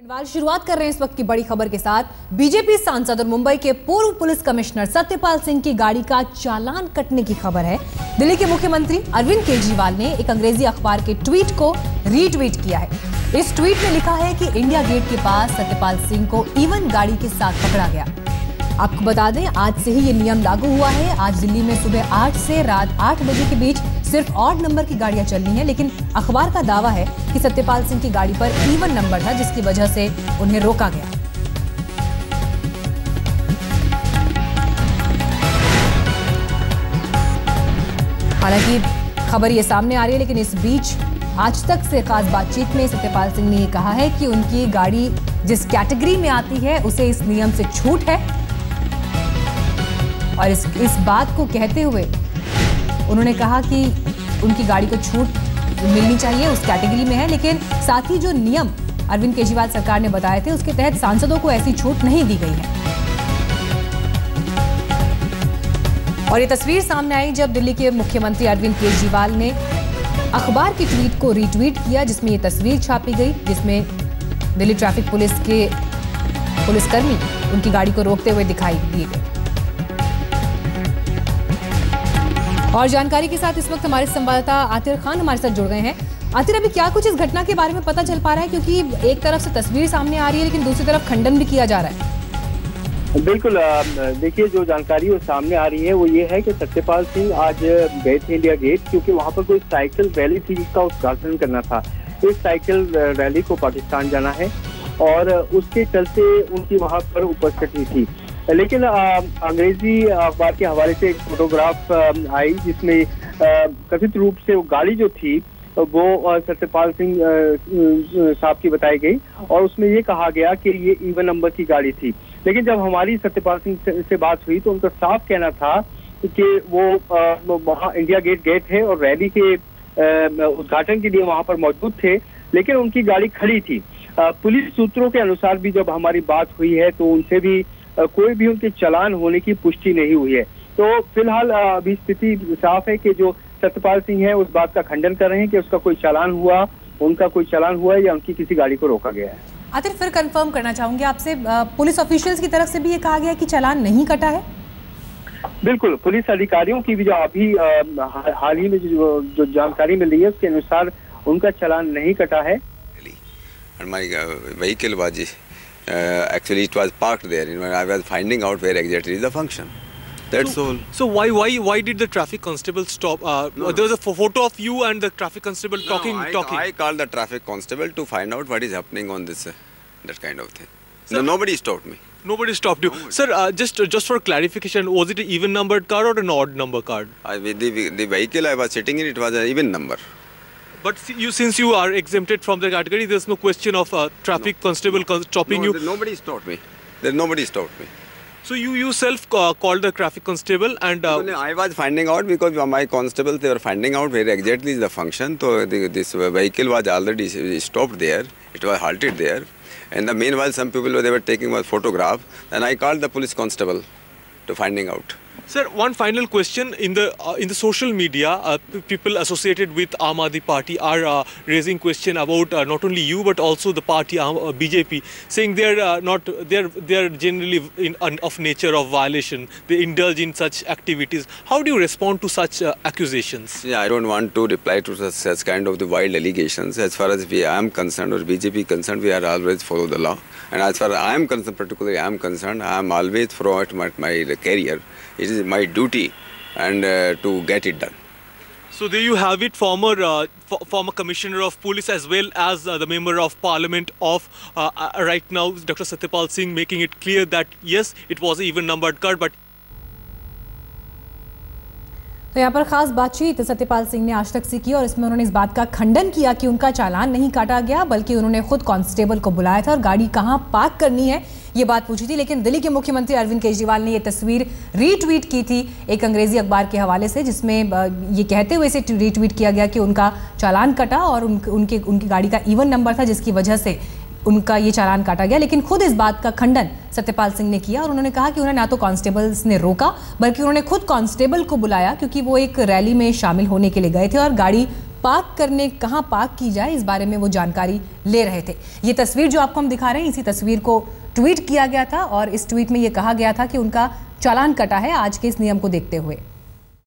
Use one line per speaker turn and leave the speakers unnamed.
शुरुआत कर रहे हैं इस वक्त की बड़ी खबर के साथ। बीजेपी सांसद और मुंबई के पूर्व पुलिस कमिश्नर सत्यपाल सिंह की गाड़ी का चालान कटने की खबर है। दिल्ली के मुख्यमंत्री अरविंद केजरीवाल ने एक अंग्रेजी अखबार के ट्वीट को रीट्वीट किया है। इस ट्वीट में लिखा है कि इंडिया गेट के पास सत्यपाल सिंह को इवन गाड़ी के साथ पकड़ा गया। आपको बता दें, आज से ही ये नियम लागू हुआ है। आज दिल्ली में सुबह 8 से रात 8 बजे के बीच सिर्फ ऑड नंबर की गाड़ियां चलनी है, लेकिन अखबार का दावा है कि सत्यपाल सिंह की गाड़ी पर इवन नंबर था, जिसकी वजह से उन्हें रोका गया। हालांकि खबर ये सामने आ रही है, लेकिन इस बीच आज तक से खास बातचीत में सत्यपाल सिंह ने ये कहा है कि उनकी गाड़ी जिस कैटेगरी में आती है उसे इस नियम से छूट है, और इस बात को कहते हुए उन्होंने कहा कि उनकी गाड़ी को छूट मिलनी चाहिए, उस कैटेगरी में है, लेकिन साथ ही जो नियम अरविंद केजरीवाल सरकार ने बताए थे उसके तहत सांसदों को ऐसी छूट नहीं दी गई है। और ये तस्वीर सामने आई जब दिल्ली के मुख्यमंत्री अरविंद केजरीवाल ने अखबार की ट्वीट को रीट्वीट किया, जिसमें ये तस्वीर छापी गई, जिसमें दिल्ली ट्रैफिक पुलिस के पुलिसकर्मी उनकी गाड़ी को रोकते हुए दिखाई दिए गए। और जानकारी के साथ इस वक्त हमारे संवाददाता आतिर खान हमारे साथ जुड़ गए हैं। आतिर, अभी क्या कुछ इस घटना के बारे में पता चल पा रहा है, क्योंकि एक तरफ से तस्वीर सामने आ रही है लेकिन दूसरी तरफ खंडन भी किया जा रहा है।
बिल्कुल, देखिए, जो जानकारी वो सामने आ रही है वो ये है कि सत्यपाल सिंह आज गए थे इंडिया गेट, क्योंकि वहाँ पर कोई साइकिल रैली थी जिसका उद्घाटन करना था। इस साइकिल रैली को पाकिस्तान जाना है और उसके चलते उनकी वहाँ पर उपस्थिति थी। लेकिन अंग्रेजी अखबार के हवाले से एक फोटोग्राफ आई जिसमें कथित रूप से वो गाड़ी जो थी वो सत्यपाल सिंह साहब की बताई गई, और उसमें ये कहा गया कि ये इवन नंबर की गाड़ी थी। लेकिन जब हमारी सत्यपाल सिंह से बात हुई तो उनका साफ कहना था कि वो वहाँ इंडिया गेट गए थे और रैली के उद्घाटन के लिए वहाँ पर मौजूद थे, लेकिन उनकी गाड़ी खड़ी थी। पुलिस सूत्रों के अनुसार भी जब हमारी बात हुई है तो उनसे भी कोई भी उनके चालान होने की पुष्टि नहीं हुई है। तो फिलहाल अभी स्थिति साफ है कि जो सत्यपाल सिंह है उस बात का खंडन कर रहे हैं कि उसका कोई चालान हुआ, उनका कोई चालान हुआ है या उनकी किसी गाड़ी को रोका गया है।
आतिर, फिर कंफर्म करना चाहूंगी आपसे, पुलिस ऑफिशियल्स की तरफ से भी ये कहा गया कि चालान नहीं कटा है?
बिल्कुल, पुलिस अधिकारियों की भी जो अभी हाल ही में जो जानकारी मिल रही है उसके अनुसार उनका चालान नहीं कटा है।
Actually, it was parked there. I was finding out where exactly is the function. That's all.
So why did the traffic constable stop? No. There was a photo of you and the traffic constable talking.
I called the traffic constable to find out what is happening on this, that kind of thing. So, nobody stopped me.
Nobody stopped you, sir. Just for clarification, was it an even numbered car or an odd number car?
The vehicle I was sitting in, it was an even number.
But since you are exempted from the category, there's no question of traffic constable stopping you.
Nobody stopped me. Nobody stopped me.
So you yourself called the traffic constable and...
I was finding out because my constables, they were finding out where exactly is the function. So this vehicle was already stopped there. It was halted there. And the meanwhile, some people, they were taking a photograph. Then I called the police constable to finding out.
Sir, one final question. In the social media, people associated with Aam Aadmi Party are raising question about not only you but also the party BJP, saying they are generally of nature of violation. They indulge in such activities. How do you respond to such accusations?
Yeah, I don't want to reply to such kind of the wild allegations. As far as I am concerned or BJP concerned, we are always follow the law. And as far as I am concerned, particularly I am concerned, I am always throughout my career. It is my duty and to get it done.
So there you have it, former Commissioner of Police as well as the Member of Parliament of right now, Dr. Satyapal Singh, making it clear that yes, it was an even numbered car, but
तो यहाँ पर खास बातचीत सत्यपाल सिंह ने आज तक से की और इसमें उन्होंने इस बात का खंडन किया कि उनका चालान नहीं काटा गया, बल्कि उन्होंने खुद कांस्टेबल को बुलाया था और गाड़ी कहाँ पार्क करनी है ये बात पूछी थी। लेकिन दिल्ली के मुख्यमंत्री अरविंद केजरीवाल ने ये तस्वीर रीट्वीट की थी एक अंग्रेजी अखबार के हवाले से, जिसमें ये कहते हुए इसे रीट्वीट किया गया कि उनका चालान कटा और उनकी गाड़ी का इवन नंबर था, जिसकी वजह से उनका ये चालान काटा गया। लेकिन खुद इस बात का खंडन सत्यपाल सिंह ने किया और उन्होंने कहा कि उन्हें ना तो कांस्टेबल्स ने रोका बल्कि उन्होंने खुद कांस्टेबल को बुलाया, क्योंकि वो एक रैली में शामिल होने के लिए गए थे और गाड़ी पार्क करने कहाँ पार्क की जाए इस बारे में वो जानकारी ले रहे थे। ये तस्वीर जो आपको हम दिखा रहे हैं, इसी तस्वीर को ट्वीट किया गया था और इस ट्वीट में ये कहा गया था कि उनका चालान कटा है आज के इस नियम को देखते हुए।